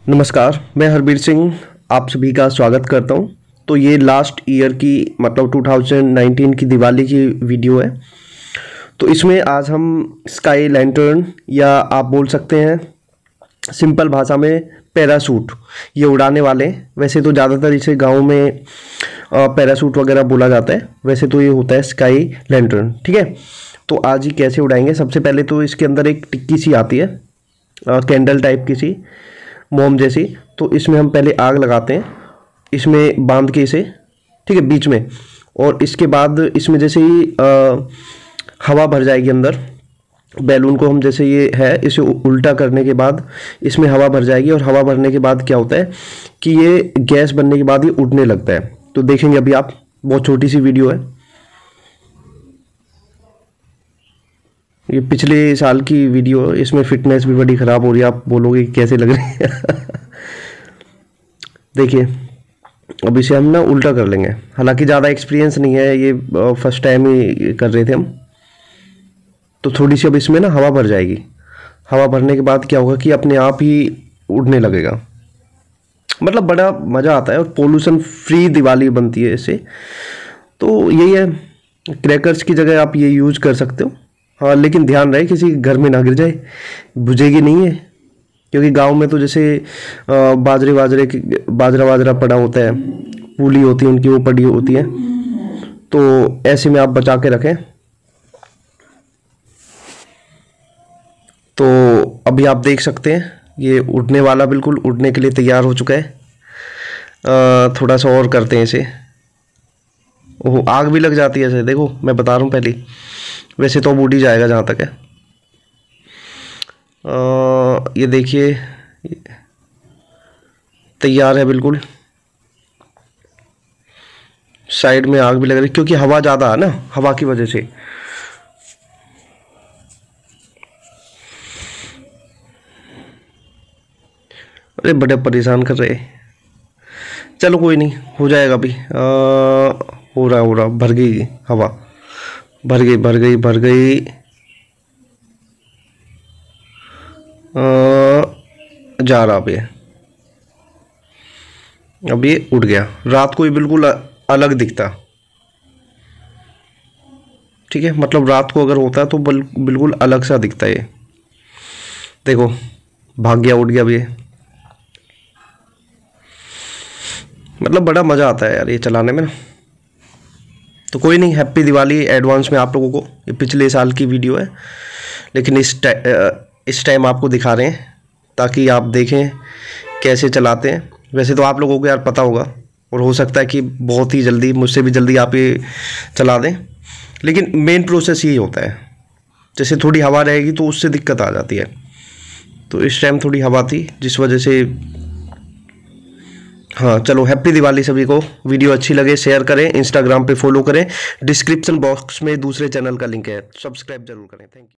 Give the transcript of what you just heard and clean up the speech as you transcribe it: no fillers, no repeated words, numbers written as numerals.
नमस्कार, मैं हरबीर सिंह आप सभी का स्वागत करता हूं। तो ये लास्ट ईयर की मतलब 2019 की दिवाली की वीडियो है। तो इसमें आज हम स्काई लैंटर्न या आप बोल सकते हैं सिंपल भाषा में पैराशूट ये उड़ाने वाले हैं। वैसे तो ज़्यादातर इसे गांव में पैराशूट वगैरह बोला जाता है, वैसे तो ये होता है स्काई लैंटर्न। ठीक है, तो आज ही कैसे उड़ाएंगे। सबसे पहले तो इसके अंदर एक टिक्की सी आती है, कैंडल टाइप की सी, मोम जैसी। तो इसमें हम पहले आग लगाते हैं, इसमें बांध के इसे, ठीक है, बीच में। और इसके बाद इसमें जैसे ही हवा भर जाएगी अंदर, बैलून को हम जैसे ये है इसे उल्टा करने के बाद इसमें हवा भर जाएगी। और हवा भरने के बाद क्या होता है कि ये गैस बनने के बाद ये उड़ने लगता है। तो देखेंगे अभी आप, बहुत छोटी सी वीडियो है। ये पिछले साल की वीडियो है, इसमें फिटनेस भी बड़ी ख़राब हो रही है। आप बोलोगे कैसे लग रही है। देखिए, अब इसे हम ना उल्टा कर लेंगे। हालांकि ज़्यादा एक्सपीरियंस नहीं है, ये फर्स्ट टाइम ही कर रहे थे हम। तो थोड़ी सी अब इसमें ना हवा भर जाएगी। हवा भरने के बाद क्या होगा कि अपने आप ही उड़ने लगेगा। मतलब बड़ा मज़ा आता है और पोल्यूशन फ्री दिवाली बनती है इससे। तो यही है, क्रैकर्स की जगह आप ये यूज़ कर सकते हो। हाँ, लेकिन ध्यान रहे किसी घर में ना गिर जाए, बुझेगी नहीं है। क्योंकि गांव में तो जैसे बाजरा पड़ा होता है, पूली होती है उनकी, वो पड़ी होती है। तो ऐसे में आप बचा के रखें। तो अभी आप देख सकते हैं ये उड़ने वाला बिल्कुल उड़ने के लिए तैयार हो चुका है। थोड़ा सा और करते हैं इसे। ओह, आग भी लग जाती है ऐसे, देखो मैं बता रहा हूँ पहले। वैसे तो अब उड़ ही जाएगा जहाँ तक है। ये देखिए तैयार है बिल्कुल। साइड में आग भी लग रही क्योंकि हवा ज़्यादा है ना, हवा की वजह से। अरे बड़े परेशान कर रहे। चलो कोई नहीं, हो जाएगा अभी। हो रहा भर गई हवा, भर गई। जा रहा अब ये उड़ गया। रात को ये बिल्कुल अलग दिखता। ठीक है, मतलब रात को अगर होता है तो बिल्कुल अलग सा दिखता है ये। देखो भाग गया, उड़ गया अब ये। मतलब बड़ा मज़ा आता है यार ये चलाने में ना। तो कोई नहीं, हैप्पी दिवाली एडवांस में आप लोगों को। ये पिछले साल की वीडियो है, लेकिन इस टाइम आपको दिखा रहे हैं ताकि आप देखें कैसे चलाते हैं। वैसे तो आप लोगों को यार पता होगा, और हो सकता है कि बहुत ही जल्दी, मुझसे भी जल्दी आप ये चला दें। लेकिन मेन प्रोसेस यही होता है। जैसे थोड़ी हवा रहेगी तो उससे दिक्कत आ जाती है। तो इस टाइम थोड़ी हवा थी जिस वजह से। हाँ चलो, हैप्पी दिवाली सभी को। वीडियो अच्छी लगे शेयर करें, इंस्टाग्राम पे फॉलो करें। डिस्क्रिप्शन बॉक्स में दूसरे चैनल का लिंक है, सब्सक्राइब जरूर करें। Thank you.